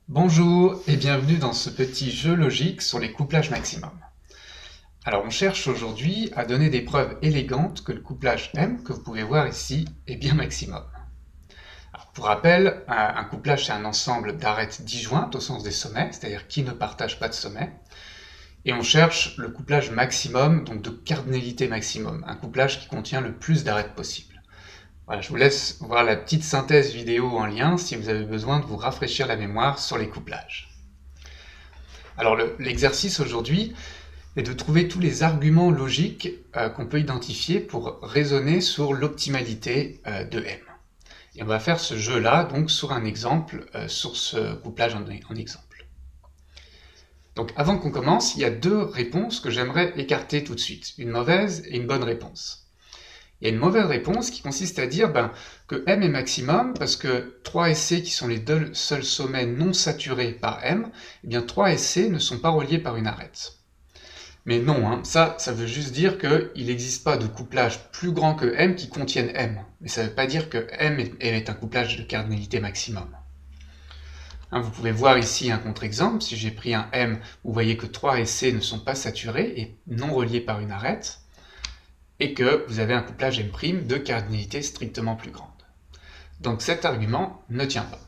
Bonjour et bienvenue dans ce petit jeu logique sur les couplages maximum. Alors on cherche aujourd'hui à donner des preuves élégantes que le couplage M, que vous pouvez voir ici, est bien maximum. Alors, pour rappel, un couplage c'est un ensemble d'arêtes disjointes au sens des sommets, c'est-à-dire qui ne partagent pas de sommet, et on cherche le couplage maximum, donc de cardinalité maximum, un couplage qui contient le plus d'arêtes possible. Voilà, je vous laisse voir la petite synthèse vidéo en lien si vous avez besoin de vous rafraîchir la mémoire sur les couplages. Alors l'exercice aujourd'hui est de trouver tous les arguments logiques qu'on peut identifier pour raisonner sur l'optimalité de M. Et on va faire ce jeu-là donc sur un exemple, sur ce couplage en exemple. Donc avant qu'on commence, il y a deux réponses que j'aimerais écarter tout de suite, une mauvaise et une bonne réponse. Il y a une mauvaise réponse qui consiste à dire que M est maximum parce que 3 et C, qui sont les deux seuls sommets non saturés par M, eh bien 3 et C ne sont pas reliés par une arête. Mais non, ça veut juste dire qu'il n'existe pas de couplage plus grand que M qui contienne M. Mais ça ne veut pas dire que M est un couplage de cardinalité maximum. Vous pouvez voir ici un contre-exemple. Si j'ai pris un M, vous voyez que 3 et C ne sont pas saturés et non reliés par une arête, et que vous avez un couplage M' de cardinalité strictement plus grande. Donc cet argument ne tient pas.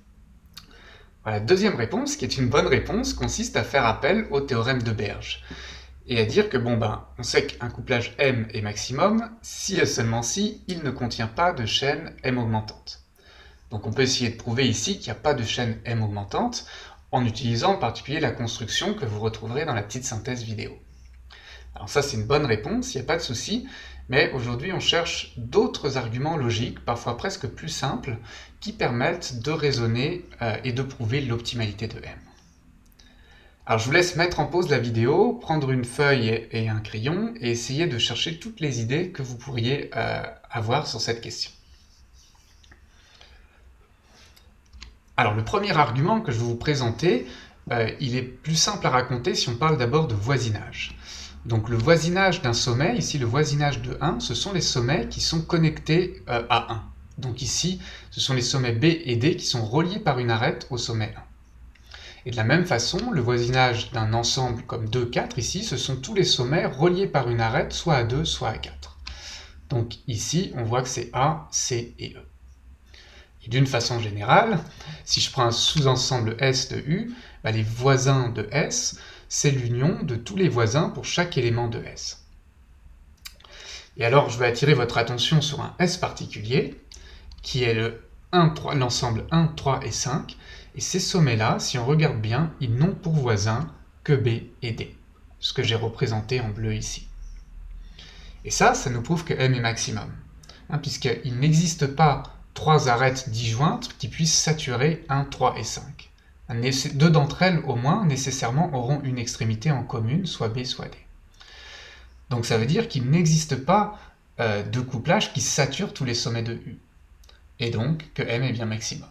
Voilà, deuxième réponse, qui est une bonne réponse, consiste à faire appel au théorème de Berge, et à dire que on sait qu'un couplage M est maximum si et seulement si il ne contient pas de chaîne M augmentante. Donc on peut essayer de prouver ici qu'il n'y a pas de chaîne M augmentante, en utilisant en particulier la construction que vous retrouverez dans la petite synthèse vidéo. Alors ça c'est une bonne réponse, il n'y a pas de souci, mais aujourd'hui on cherche d'autres arguments logiques, parfois presque plus simples, qui permettent de raisonner et de prouver l'optimalité de M. Alors je vous laisse mettre en pause la vidéo, prendre une feuille et un crayon, et essayer de chercher toutes les idées que vous pourriez avoir sur cette question. Alors le premier argument que je vais vous présenter, il est plus simple à raconter si on parle d'abord de voisinage. Donc le voisinage d'un sommet, ici le voisinage de 1, ce sont les sommets qui sont connectés à 1. Donc ici, ce sont les sommets B et D qui sont reliés par une arête au sommet 1. Et de la même façon, le voisinage d'un ensemble comme 2, 4, ici, ce sont tous les sommets reliés par une arête, soit à 2, soit à 4. Donc ici, on voit que c'est A, C et E. Et d'une façon générale, si je prends un sous-ensemble S de U, les voisins de S, c'est l'union de tous les voisins pour chaque élément de S. Et alors, je vais attirer votre attention sur un S particulier, qui est l'ensemble 1, 3 et 5, et ces sommets-là, si on regarde bien, ils n'ont pour voisins que B et D, ce que j'ai représenté en bleu ici. Et ça nous prouve que M est maximum, puisqu'il n'existe pas 3 arêtes disjointes qui puissent saturer 1, 3 et 5. Deux d'entre elles, au moins, nécessairement auront une extrémité en commune, soit B, soit D. Donc ça veut dire qu'il n'existe pas de couplage qui sature tous les sommets de U. Et donc que M est bien maximum.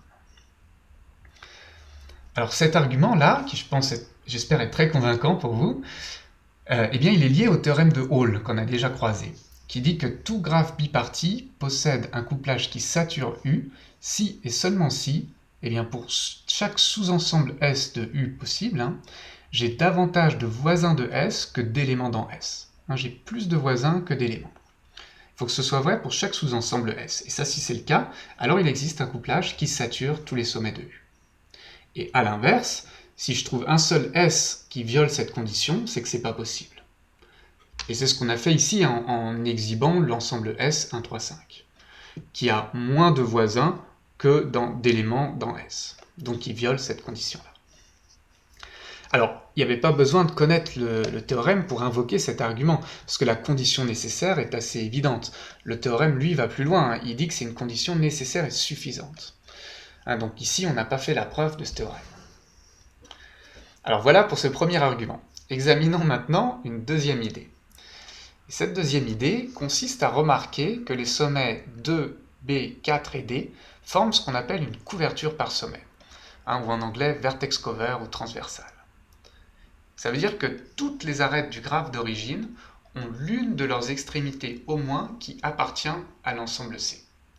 Alors cet argument-là, qui j'espère être très convaincant pour vous, eh bien il est lié au théorème de Hall, qu'on a déjà croisé, qui dit que tout graphe biparti possède un couplage qui sature U si et seulement si, eh bien pour chaque sous-ensemble S de U possible, j'ai davantage de voisins de S que d'éléments dans S. J'ai plus de voisins que d'éléments. Il faut que ce soit vrai pour chaque sous-ensemble S. Et ça, si c'est le cas, alors il existe un couplage qui sature tous les sommets de U. Et à l'inverse, si je trouve un seul S qui viole cette condition, c'est que c'est pas possible. Et c'est ce qu'on a fait ici en exhibant l'ensemble S 1, 3, 5, qui a moins de voisins que d'éléments dans S. Donc il viole cette condition-là. Alors, il n'y avait pas besoin de connaître le théorème pour invoquer cet argument, parce que la condition nécessaire est assez évidente. Le théorème, lui, va plus loin, il dit que c'est une condition nécessaire et suffisante. Donc ici, on n'a pas fait la preuve de ce théorème. Alors voilà pour ce premier argument. Examinons maintenant une deuxième idée. Et cette deuxième idée consiste à remarquer que les sommets 2, B, 4 et D forment ce qu'on appelle une couverture par sommet, ou en anglais vertex cover ou transversal. Ça veut dire que toutes les arêtes du graphe d'origine ont l'une de leurs extrémités au moins qui appartient à l'ensemble C.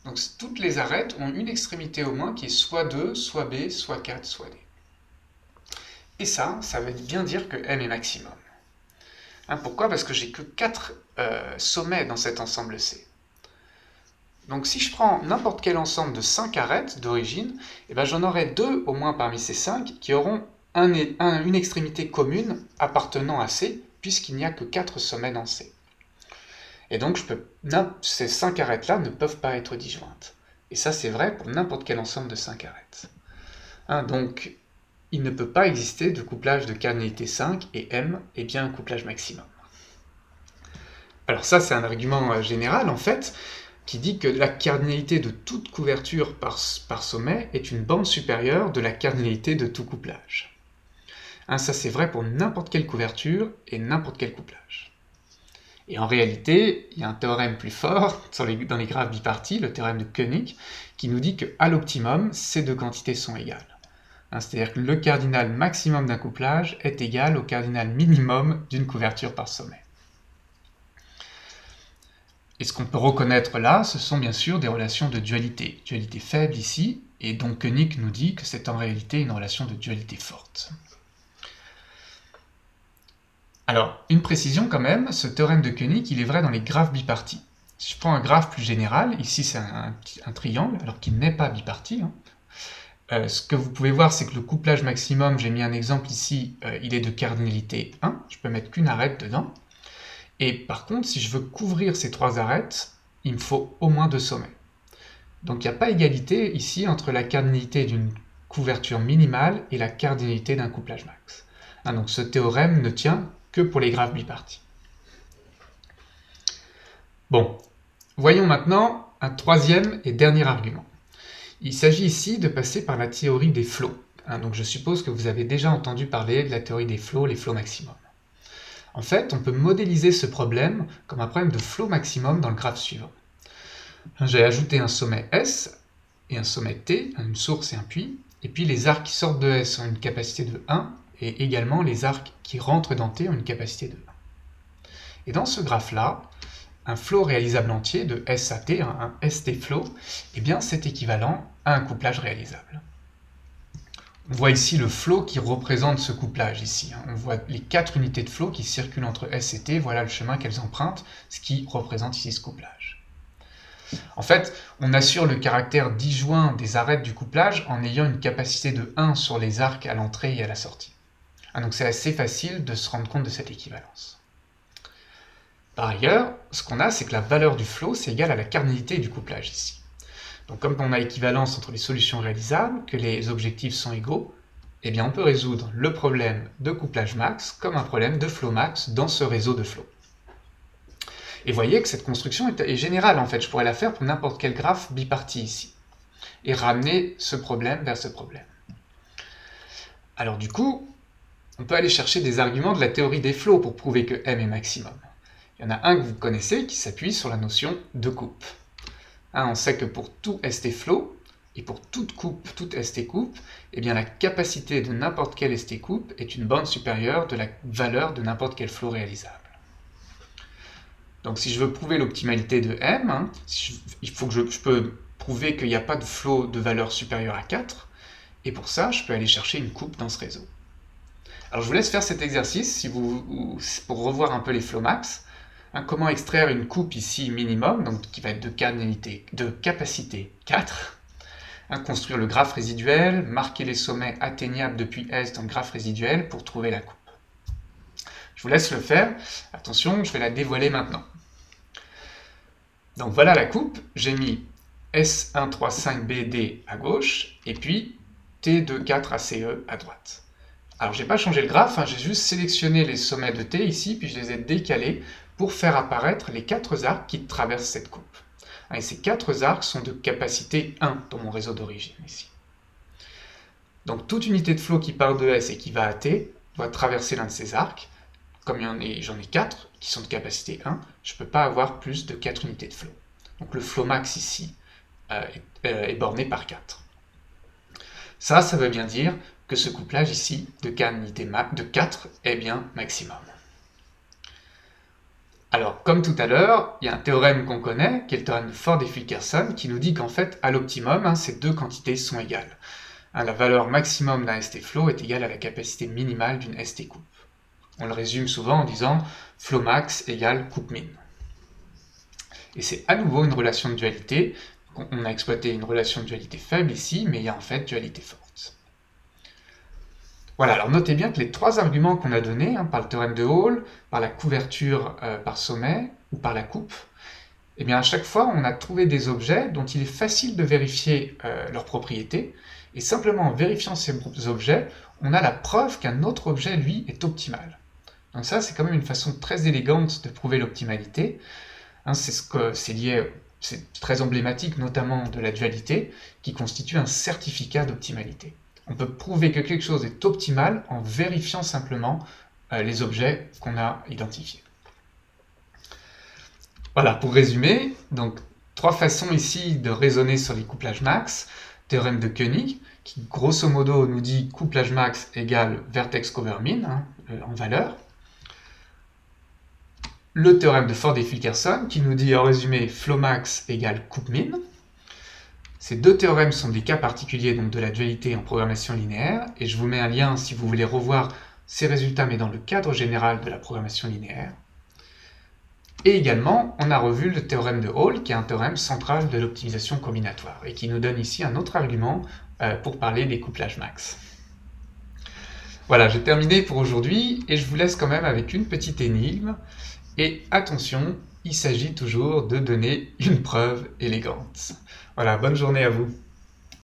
Donc toutes les arêtes ont une extrémité au moins qui est soit 2, soit B, soit 4, soit D. Et ça veut bien dire que M est maximum. Pourquoi? Parce que j'ai que 4 sommets dans cet ensemble C. Donc si je prends n'importe quel ensemble de 5 arêtes d'origine, j'en aurai 2 au moins parmi ces 5 qui auront une extrémité commune appartenant à C, puisqu'il n'y a que 4 sommets dans C. Et donc ces 5 arêtes-là ne peuvent pas être disjointes. Et ça c'est vrai pour n'importe quel ensemble de 5 arêtes. Donc il ne peut pas exister de couplage de cardinalité 5 et M est bien un couplage maximum. Alors ça c'est un argument général en fait, qui dit que la cardinalité de toute couverture par sommet est une bande supérieure de la cardinalité de tout couplage. Ça c'est vrai pour n'importe quelle couverture et n'importe quel couplage. Et en réalité, il y a un théorème plus fort dans les graphes bipartis, le théorème de Koenig, qui nous dit qu'à l'optimum, ces deux quantités sont égales. C'est-à-dire que le cardinal maximum d'un couplage est égal au cardinal minimum d'une couverture par sommet. Et ce qu'on peut reconnaître là, ce sont bien sûr des relations de dualité. Dualité faible ici, et donc Koenig nous dit que c'est en réalité une relation de dualité forte. Alors, une précision quand même, ce théorème de Koenig, il est vrai dans les graphes bipartis. Si je prends un graphe plus général, ici c'est un triangle, alors qu'il n'est pas biparti. Ce que vous pouvez voir, c'est que le couplage maximum, j'ai mis un exemple ici, il est de cardinalité 1, je peux mettre qu'une arête dedans. Et par contre, si je veux couvrir ces 3 arêtes, il me faut au moins 2 sommets. Donc il n'y a pas égalité ici entre la cardinalité d'une couverture minimale et la cardinalité d'un couplage max. Donc ce théorème ne tient que pour les graphes bipartis. Bon, voyons maintenant un troisième et dernier argument. Il s'agit ici de passer par la théorie des flots. Donc je suppose que vous avez déjà entendu parler de la théorie des flots, les flots maximum. En fait, on peut modéliser ce problème comme un problème de flot maximum dans le graphe suivant. J'ai ajouté un sommet S et un sommet T, une source et un puits, et puis les arcs qui sortent de S ont une capacité de 1, et également les arcs qui rentrent dans T ont une capacité de 1. Et dans ce graphe-là, un flot réalisable entier de S à T, un ST flow, c'est équivalent à un couplage réalisable. On voit ici le flot qui représente ce couplage ici. On voit les 4 unités de flot qui circulent entre S et T, voilà le chemin qu'elles empruntent, ce qui représente ici ce couplage. En fait, on assure le caractère disjoint des arêtes du couplage en ayant une capacité de 1 sur les arcs à l'entrée et à la sortie. Donc c'est assez facile de se rendre compte de cette équivalence. Par ailleurs, ce qu'on a, c'est que la valeur du flot, c'est égal à la cardinalité du couplage ici. Donc comme on a équivalence entre les solutions réalisables, que les objectifs sont égaux, on peut résoudre le problème de couplage max comme un problème de flot max dans ce réseau de flot. Et voyez que cette construction est générale en fait, je pourrais la faire pour n'importe quel graphe biparti ici, et ramener ce problème vers ce problème. Alors du coup, on peut aller chercher des arguments de la théorie des flots pour prouver que M est maximum. Il y en a un que vous connaissez qui s'appuie sur la notion de coupe. On sait que pour tout ST flow, et pour toute coupe, toute ST coupe, la capacité de n'importe quel ST coupe est une bande supérieure de la valeur de n'importe quel flow réalisable. Donc si je veux prouver l'optimalité de M, je peux prouver qu'il n'y a pas de flow de valeur supérieure à 4, et pour ça, je peux aller chercher une coupe dans ce réseau. Alors je vous laisse faire cet exercice pour revoir un peu les flow max. Comment extraire une coupe ici minimum, donc qui va être de capacité 4, construire le graphe résiduel, marquer les sommets atteignables depuis S dans le graphe résiduel pour trouver la coupe. Je vous laisse le faire. Attention, je vais la dévoiler maintenant. Donc voilà la coupe, j'ai mis S135BD à gauche, et puis T24ACE à droite. Alors j'ai pas changé le graphe, j'ai juste sélectionné les sommets de T ici, puis je les ai décalés pour faire apparaître les 4 arcs qui traversent cette coupe. Et ces 4 arcs sont de capacité 1 dans mon réseau d'origine ici. Donc toute unité de flot qui part de S et qui va à T doit traverser l'un de ces arcs. Comme j'en ai 4 qui sont de capacité 1, je ne peux pas avoir plus de 4 unités de flot. Donc le flot max ici est borné par 4. Ça veut bien dire que ce couplage ici de cardinalité de 4 est bien maximum. Alors, comme tout à l'heure, il y a un théorème qu'on connaît, qui est le théorème de Ford-Fulkerson, qui nous dit qu'en fait, à l'optimum, ces deux quantités sont égales. La valeur maximum d'un ST-flow est égale à la capacité minimale d'une ST-coupe. On le résume souvent en disant flow max égale coupe min. Et c'est à nouveau une relation de dualité. On a exploité une relation de dualité faible ici, mais il y a en fait dualité forte. Voilà, alors notez bien que les trois arguments qu'on a donnés, par le théorème de Hall, par la couverture par sommet ou par la coupe, eh bien à chaque fois on a trouvé des objets dont il est facile de vérifier leurs propriétés, et simplement en vérifiant ces objets, on a la preuve qu'un autre objet, lui, est optimal. Donc ça, c'est quand même une façon très élégante de prouver l'optimalité. C'est très emblématique, notamment de la dualité, qui constitue un certificat d'optimalité. On peut prouver que quelque chose est optimal en vérifiant simplement les objets qu'on a identifiés. Voilà, pour résumer, donc trois façons ici de raisonner sur les couplages max. Théorème de Koenig, qui grosso modo nous dit couplage max égale vertex cover min, en valeur. Le théorème de Ford et Fulkerson, qui nous dit en résumé flow max égale coupe min. Ces deux théorèmes sont des cas particuliers donc, de la dualité en programmation linéaire, et je vous mets un lien si vous voulez revoir ces résultats, mais dans le cadre général de la programmation linéaire. Et également, on a revu le théorème de Hall, qui est un théorème central de l'optimisation combinatoire, et qui nous donne ici un autre argument pour parler des couplages max. Voilà, j'ai terminé pour aujourd'hui, et je vous laisse quand même avec une petite énigme. Et attention, il s'agit toujours de donner une preuve élégante. Voilà, bonne journée à vous.